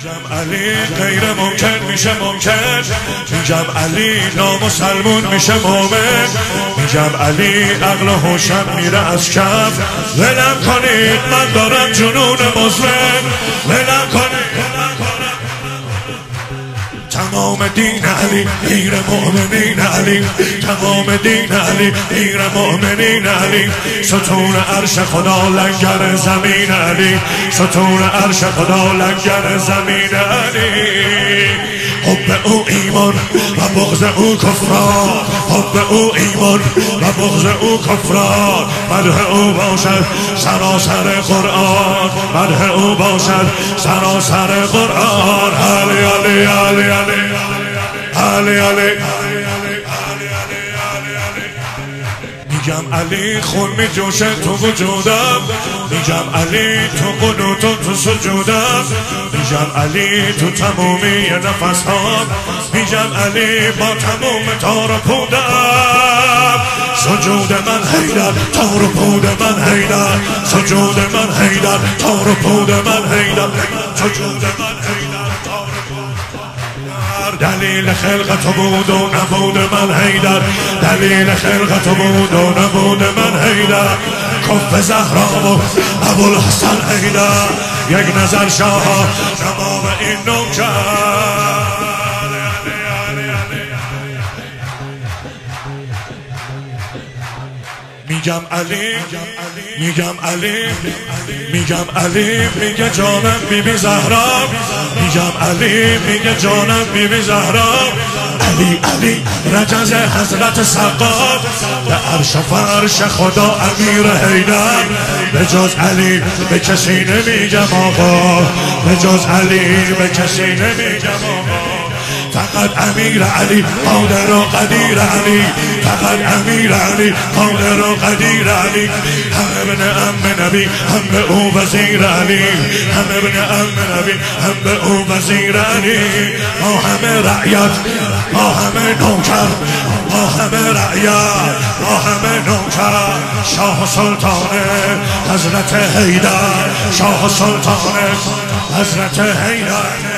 میگم علی غیر ممکن میشه ممکن، میگم علی نامسلمون میشه مومن، میگم علی عقل و هوشم میره از کف. ولم کنید من دارم جنون مزمن، ولم کنید. تمام دین علی غیر مؤمنین علی، تمام دین علی غیر مؤمنین علی. ستون عرش خدا لنگر زمین علی، ستون عرش خدا لنگر زمین علی. حب او ایمان و بغض او کفران، حب او ایمان و بغض او کفران. مدح او باشد سراسر قرآن، مدح او باشد سراسر قرآن. علی علی علی علی علی علی. میگم علی خون میجوشه تو وجودم، میگم علی تو قنوت و تو سجودم، میگم علی تو تمومی نفس ها، میگم علی با تموم تار و پودم. سجود من حیدر تار و پود من حیدر، سجود من حیدر تار و پود من حیدر، سجود من حیدر تار و پود. دلیل خلقت بود و نبود من حیدر، دلیل خلقت بود و نبود من حیدر. کف زهرا و ابوالحسن حیدر، یک نظر شاه تمام این نوکر. میگم علی، میگم علی، میگم علی، میگه جانم بیبی زهرا، میگم علی، میگه جانم بیبی زهرا. علی علی رجز حضرت سقا، به عرش و فرش خدا امیر حیدر. به جز علی به کسی نمیگم آقا، به جز علی به کسی نمیگم آقا. فقط امیر علی قادر و قدیر علی، فقط امیر علی قادر و قدیر علی. هم ابن ام نبی هم به او وزیر علی، هم ابن ام نبی هم به او وزیر علی. ما همه رعیت، ما همه نوکر، ما همه رعیت، ما همه نوکر. شاه سلطان حضرت حیدر، شاه سلطان حضرت حیدر.